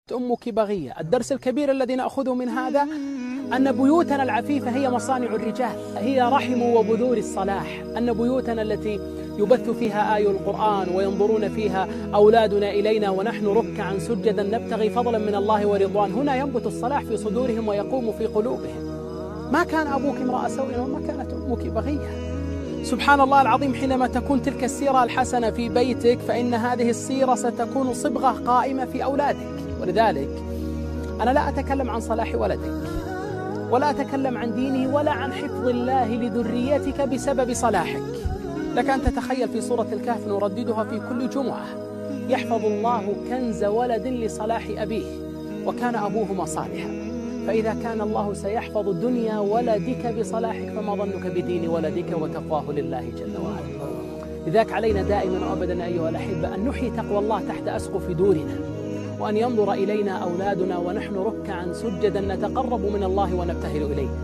أمك بغية. الدرس الكبير الذي نأخذه من هذا أن بيوتنا العفيفة هي مصانع الرجال، هي رحم وبذور الصلاح، أن بيوتنا التي يبث فيها آي القرآن وينظرون فيها أولادنا إلينا ونحن ركعا سجدا نبتغي فضلا من الله ورضوان، هنا ينبت الصلاح في صدورهم ويقوم في قلوبهم. ما كان أبوك امرأ سوء وما كانت أمك بغية. سبحان الله العظيم، حينما تكون تلك السيرة الحسنة في بيتك فإن هذه السيرة ستكون صبغة قائمة في أولادك. ولذلك أنا لا أتكلم عن صلاح ولدك ولا أتكلم عن دينه ولا عن حفظ الله لذريتك بسبب صلاحك. لك أن تتخيل في سورة الكهف نرددها في كل جمعة: يحفظ الله كنز ولد لصلاح أبيه وكان أبوهما صالحا. فإذا كان الله سيحفظ دنيا ولدك بصلاحك فما ظنك بدين ولدك وتقواه لله جل وعلا. لذلك علينا دائما وأبدا أيها الأحبة أن نحيي تقوى الله تحت أسقف دورنا، وأن ينظر إلينا أولادنا ونحن ركعا سجدا نتقرب من الله ونبتهل إليه.